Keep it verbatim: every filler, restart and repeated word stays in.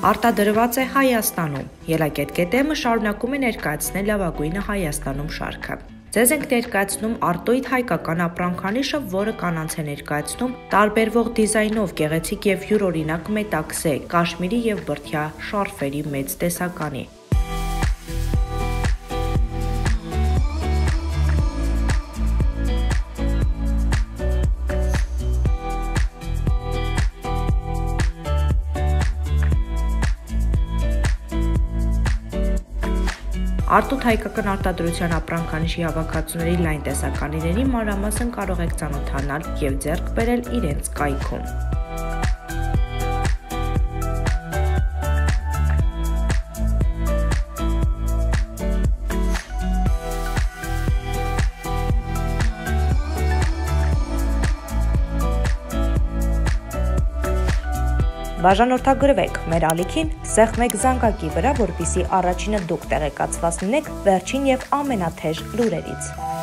Արտադրված է Հայաստանում։ Ելակետ.am-ը շարունակում է ներկայացնել լավագույնը Հայաստանում շարքը։ Ձեզ ենք ներկայացնում արտոյիդ հայկական ապրանքանիշը, որը կանանց է ներկայացնում տարբերվող դիզայնով գեղեցիկ եւ յուրօրինակ մետաքսե, կաշմիրի եւ բրդյա շարֆերի մեծ տեսականի։ Արտոյիդ հայկական արտադրության ապրանքանիշի հավաքածուների լայն տեսականիների մանրամասն կարող եք ծանոթանալ եւ ձեռք բերել իրենց կայքում։ Բաժանորդագրվեք մեր ալիքին, սեղմեք զանգակի վրա, որպեսզի առաջինը դուք տեղեկացված լինեք վերջին եւ ամենաթեժ լուրերից։